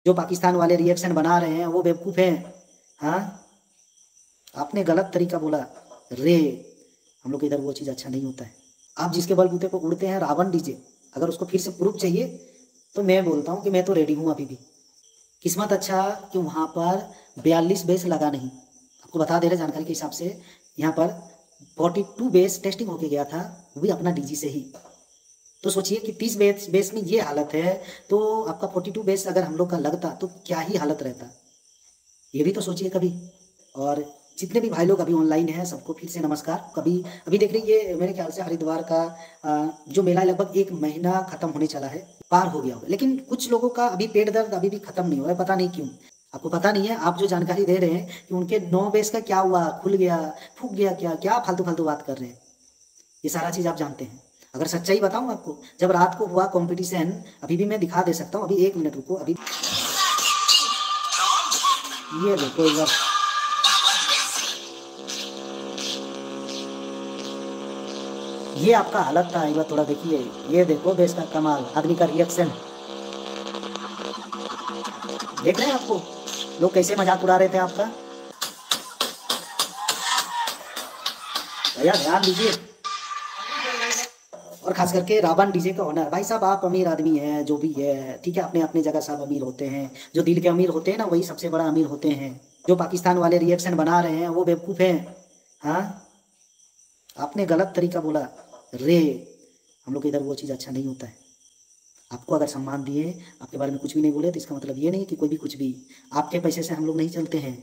जो पाकिस्तान वाले रिएक्शन बना रहे हैं वो बेवकूफ़ हैं। हाँ, आपने गलत तरीका बोला रे। हम लोग के इधर वो चीज़ अच्छा नहीं होता है। आप जिसके बलबूते को उड़ते हैं रावण डीजे, अगर उसको फिर से प्रूफ चाहिए तो मैं बोलता हूँ कि मैं तो रेडी हूँ अभी भी। किस्मत अच्छा कि वहाँ पर 42 बेस लगा नहीं। आपको बता दे रहे जानकारी के हिसाब से, यहाँ पर 42 बेस टेस्टिंग होके गया था, वो भी अपना डीजी से ही। तो सोचिए कि 30 बेस में ये हालत है, तो आपका 42 बेस अगर हम लोग का लगता तो क्या ही हालत रहता, ये भी तो सोचिए कभी। और जितने भी भाई लोग अभी ऑनलाइन हैं सबको फिर से नमस्कार। कभी अभी देख रही ये मेरे ख्याल से हरिद्वार का जो मेला लगभग 1 महीना खत्म होने चला है, पार हो गया होगा, लेकिन कुछ लोगों का अभी पेट दर्द अभी भी खत्म नहीं हुआ है, पता नहीं क्यों। आपको पता नहीं है, आप जो जानकारी दे रहे हैं कि उनके 9 बेस का क्या हुआ, खुल गया, फूक गया, क्या क्या फालतू फालतू बात कर रहे हैं, ये सारा चीज़ आप जानते हैं। अगर सच्चाई बताऊं आपको, जब रात को हुआ कंपटीशन, अभी भी मैं दिखा दे सकता हूँ, अभी 1 मिनट रुको। अभी ये देखो एक बार, ये आपका हालत था, एक बार थोड़ा देखिए। ये देखो बेस का कमाल, आदमी का रिएक्शन देख रहे हैं आपको, लोग कैसे मजाक उड़ा रहे थे आपका। भैया ध्यान दीजिए। और खास करके रावण डीजे का ओनर भाई साहब, आप अमीर आदमी हैं, जो भी है ठीक है, अपने अपने जगह सब अमीर होते हैं। जो दिल के अमीर होते हैं ना, वही सबसे बड़ा अमीर होते हैं। जो पाकिस्तान वाले रिएक्शन बना रहे हैं वो बेवकूफ़ हैं। हाँ, आपने गलत तरीका बोला रे। हम लोग के इधर वो चीज़ अच्छा नहीं होता है। आपको अगर सम्मान दिए, आपके बारे में कुछ भी नहीं बोले, तो इसका मतलब ये नहीं कि कोई भी कुछ भी। आपके पैसे से हम लोग नहीं चलते हैं।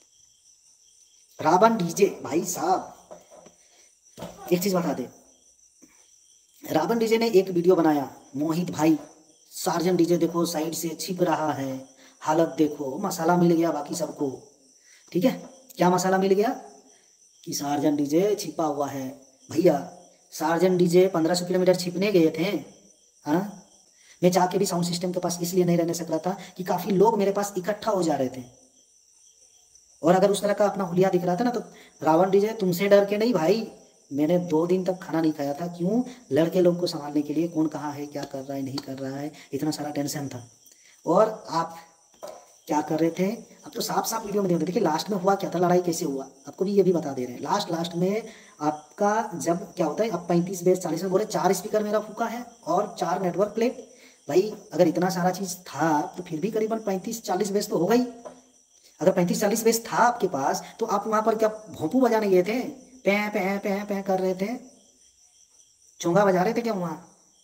रावण डीजे भाई साहब, एक चीज़ बता दे, रावण डीजे ने एक वीडियो बनाया, मोहित भाई, सार्जन डीजे देखो साइड से छिप रहा है, हालत देखो, मसाला मिल गया बाकी सबको। ठीक है, क्या मसाला मिल गया कि सार्जन डीजे छिपा हुआ है। भैया सार्जन डीजे 1500 किलोमीटर छिपने गए थे। हाँ, मैं चाह के भी साउंड सिस्टम के पास इसलिए नहीं रहने सक रहा था कि काफ़ी लोग मेरे पास इकट्ठा हो जा रहे थे, और अगर उस तरह का अपना हुलिया दिख रहा था ना, तो रावण डीजे तुमसे डर के नहीं भाई, मैंने 2 दिन तक खाना नहीं खाया था। क्यों? लड़के लोग को संभालने के लिए, कौन कहाँ है, क्या कर रहा है, नहीं कर रहा है, इतना सारा टेंशन था। और आप क्या कर रहे थे? अब तो साफ साफ वीडियो में देखो। देखिए लास्ट में हुआ क्या था, लड़ाई कैसे हुआ, आपको भी ये भी बता दे रहे हैं। लास्ट में आपका जब क्या होता है, अब 35 बेस 40 में बोले 4 स्पीकर मेरा फूका है और 4 नेटवर्क प्लेट। भाई अगर इतना सारा चीज़ था तो फिर भी करीबन 35-40 बेस तो होगा ही। अगर 35-40 बेस था आपके पास, तो आप वहां पर क्या भोंपू बजाने गए थे? पे पे पे पे कर रहे थे, चोंगा बजा रहे थे क्या वहां?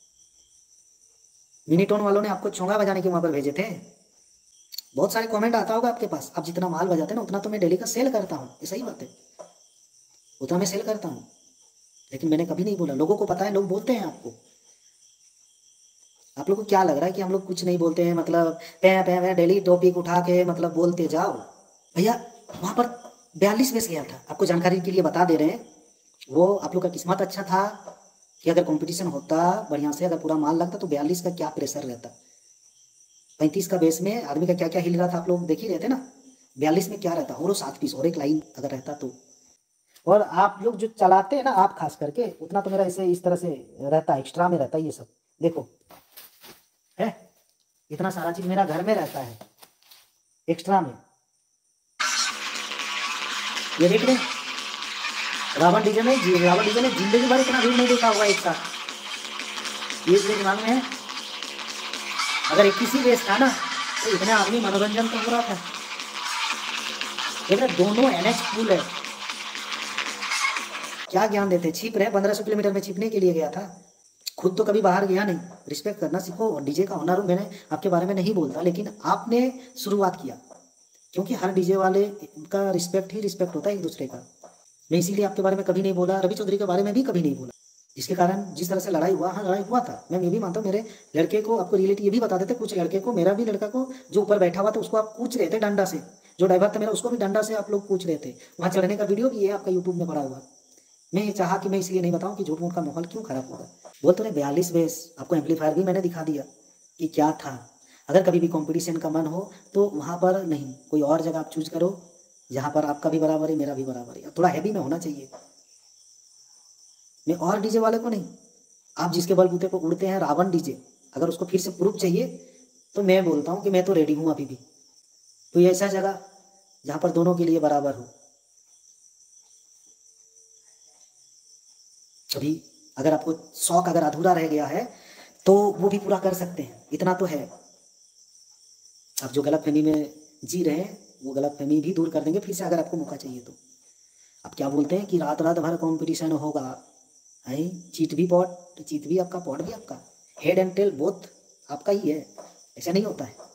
मिनीटोन वालों ने आपको चोंगा बजाने के वहां पर भेजे थे? बहुत सारे कमेंट आता होगा आपके पास। आप जितना माल बजाते हैं ना, उतना तो मैं डेली का सेल करता हूँ, ये सही बात है, उतना मैं सेल करता हूँ। लेकिन मैंने कभी नहीं बोला, लोगों को पता है, लोग बोलते हैं आपको। आप लोग को क्या लग रहा है कि हम लोग कुछ नहीं बोलते हैं, मतलब पे डेली टॉपिक उठा के मतलब बोलते जाओ। भैया वहां पर 42 बेस गया था, आपको जानकारी के लिए बता दे रहे हैं। वो आप लोग का किस्मत अच्छा था कि अगर कंपटीशन होता बढ़िया से, अगर पूरा माल लगता, तो 42 का क्या प्रेशर रहता। 35 का बेस में आदमी का क्या क्या हिल रहा था, आप लोग देख ही रहे थे ना। 42 में क्या रहता, और 7 पीस और एक लाइन अगर रहता तो। और आप लोग जो चलाते हैं ना, आप खास करके, उतना तो मेरा इसे इस तरह से रहता, एक्स्ट्रा में रहता है ये सब। देखो है, इतना सारा चीज मेरा घर में रहता है एक्स्ट्रा में। ये देख रहे हैं, रावण डीजे में जिंदगी भर इतना भीड़ नहीं देखा होगा एक साथ। ये इसलिए दिमाग में है, अगर 21 ही बेस था ना, तो इतने आदमी मनोरंजन तो हो रहा था। लेकिन दोनों एनएच फुल है, क्या ज्ञान देते, छिप रहे। 1500 किलोमीटर में छिपने के लिए गया था, खुद तो कभी बाहर गया नहीं। रिस्पेक्ट करना सीखो। डीजे का ऑनर हूँ, मैंने आपके बारे में नहीं बोलता, लेकिन आपने शुरुआत किया, क्योंकि हर डीजे वाले का रिस्पेक्ट ही रिस्पेक्ट होता है एक दूसरे का। मैं इसीलिए आपके बारे में कभी नहीं बोला, रवि चौधरी के बारे में भी कभी नहीं बोला, जिसके कारण जिस तरह से लड़ाई हुआ, हाँ लड़ाई हुआ था। मैं ये भी मानता हूँ, मेरे लड़के को, आपको रिलेटिव ये भी बता देते, कुछ लड़के को, मेरा भी लड़का को, जो ऊपर बैठा हुआ था उसको आप पूछ रहे थे डंडा से, जो ड्राइवर था मेरा उसको भी डंडा से आप लोग पूछ रहे थे। वहाँ चढ़ने का वीडियो भी है आपका यूट्यूब में पड़ा हुआ। मैं ये चाहा कि मैं इसलिए नहीं बताऊँ कि झूठ मूठ का माहौल क्यों खराब होगा। बोल तो 42 बेस, आपको एम्पलीफायर भी मैंने दिखा दिया कि क्या था। अगर कभी भी कंपटीशन का मन हो तो वहाँ पर नहीं, कोई और जगह आप चूज करो, जहाँ पर आपका भी बराबर है, मेरा भी बराबर है। थोड़ा हैवी में होना चाहिए, मैं और डीजे वाले को नहीं। आप जिसके बलबूते को उड़ते हैं रावण डीजे, अगर उसको फिर से प्रूफ चाहिए तो मैं बोलता हूँ कि मैं तो रेडी हूँ अभी भी। कोई ऐसा जगह जहाँ पर दोनों के लिए बराबर हो। अभी अगर आपको शौक अगर अधूरा रह गया है तो वो भी पूरा कर सकते हैं, इतना तो है। आप जो गलतफहमी में जी रहे हैं वो गलतफहमी भी दूर कर देंगे फिर से, अगर आपको मौका चाहिए तो। आप क्या बोलते हैं कि रात रात भर कंपटीशन होगा, है चीट भी पॉट, चीट भी आपका, पॉट भी आपका, हेड एंड टेल बोथ आपका ही है। ऐसा नहीं होता है।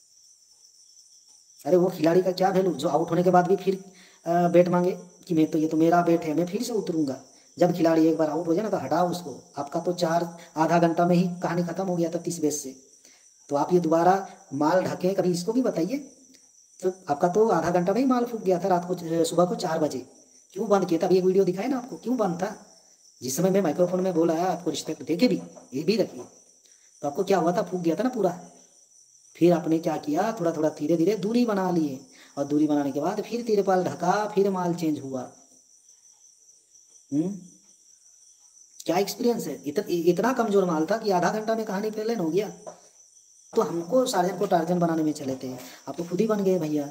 अरे वो खिलाड़ी का क्या वैल्यू जो आउट होने के बाद भी फिर बैट मांगे कि मैं तो, ये तो मेरा बैट है, मैं फिर से उतरूंगा। जब खिलाड़ी एक बार आउट हो जाए ना तो हटाओ उसको। आपका तो आधा घंटा में ही कहानी खत्म हो गया था 30 बेस से। तो आप ये दोबारा माल ढके कभी, इसको भी बताइए। तो आपका तो आधा घंटा में ही माल फूक गया था रात को, सुबह को 4 बजे। क्यों बंद किया था? अभी एक वीडियो दिखाए ना आपको, क्यों बंद था? जिस समय मैं माइक्रोफोन में बोला है आपको रिस्पेक्ट देके भी, ये भी रखिए। तो आपको क्या हुआ था? फूक गया था ना पूरा। फिर आपने क्या किया, थोड़ा थोड़ा धीरे धीरे दूरी बना लिए, और दूरी बनाने के बाद फिर तिरपाल ढका, फिर माल चेंज हुआ। हम्म क्या एक्सपीरियंस है? इतना कमजोर माल था कि आधा घंटा में कहानी प्लेन हो गया। तो हमको सार्जन को टार्जन बनाने में चले थे, आप तो खुद ही बन गए भैया।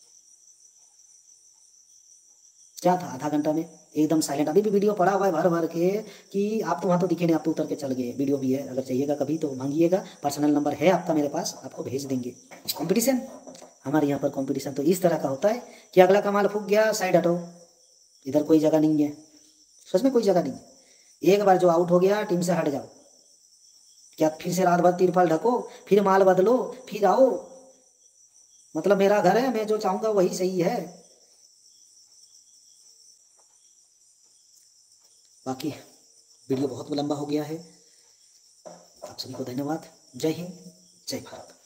क्या था आधा घंटा में? एकदम साइलेंट। अभी भी वीडियो पड़ा हुआ है भर भर के कि आप तो वहां तो दिखे नहीं, आप तो उतर के चल गए। वीडियो भी है, अगर चाहिएगा कभी तो मांगिएगा, पर्सनल नंबर है आपका मेरे पास, आपको भेज देंगे। कंपटीशन, हमारे यहाँ पर कंपटीशन तो इस तरह का होता है कि अगला का माल फूक गया, साइड हटो, इधर कोई जगह नहीं है। सच में कोई जगह नहीं है। एक बार जो आउट हो गया टीम से हट जाओ। क्या फिर से रात भर तिरपाल ढको, फिर माल बदलो, फिर आओ? मतलब मेरा घर है, मैं जो चाहूंगा वही सही है। बाकी वीडियो बहुत लंबा हो गया है। आप सभी को धन्यवाद। जय हिंद, जय भारत।